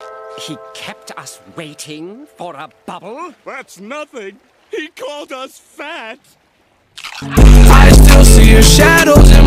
He kept us waiting for a bubble? That's nothing. He called us fat. I still see your shadows in